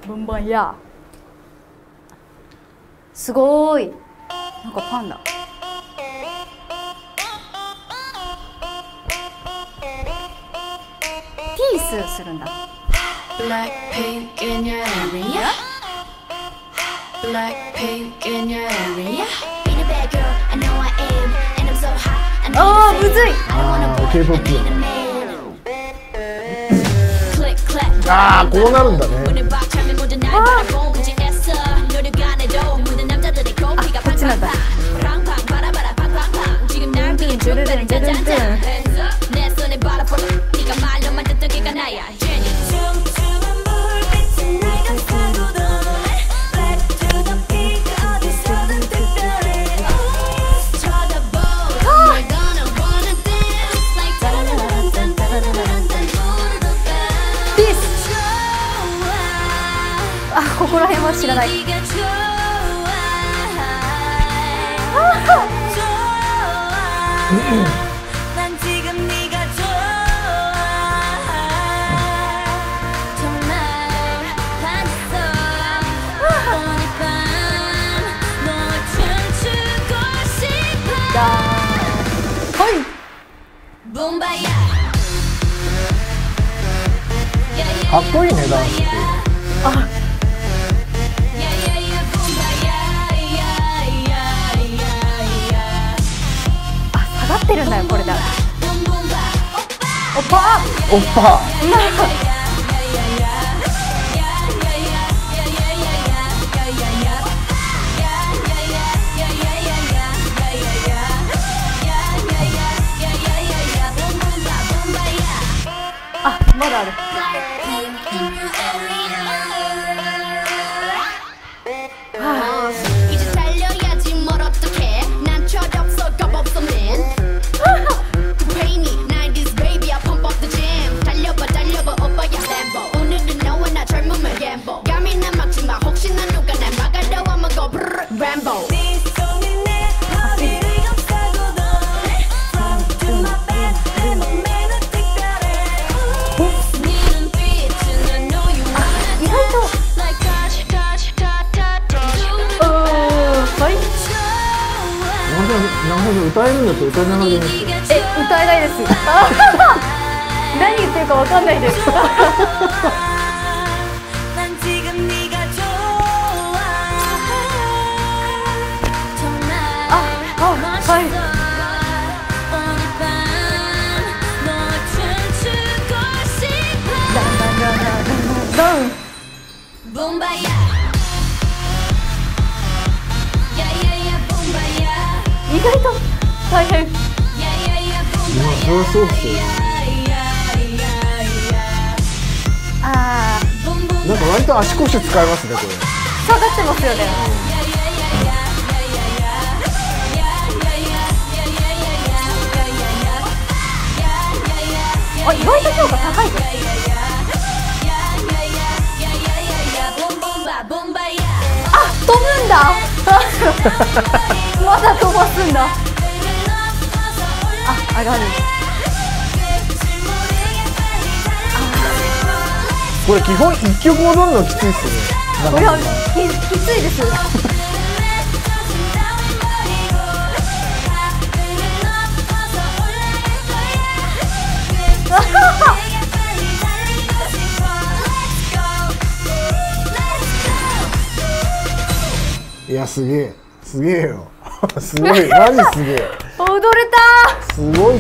Boombayah。すごーい。なんかパンダ。ピースするんだ。 Blackpink in your area. Blackpink in your area. Being a bad girl, I know I am, and I'm so hot. I know 아, you 무지. K-POP. Click clap. ああ、こうなるんだね。 こっちなんだ。あ、ここら辺は知らない。 かっこいいね、ダンスって。 あ、下がってるんだよ、これだ。おっぱおっぱ。 あ、まだある。 歌えるんだって歌いながらでいいんですよ。 歌えないです。何言ってるかわかんないです。はい。ダウン。意外と大変。 まあ、そりゃそうですよ。 ああ。 なんか割と足腰使いますね、これ。 下がってますよね。あ、意外と評価高いです。あ、飛ぶんだ。まだ飛ばすんだ。あ、上がる。 これ基本一曲踊るのきついっすね。 これはきついです。 いや、すげえ、すげえよ。すごい、マジすげえ。 踊れた。 すごい。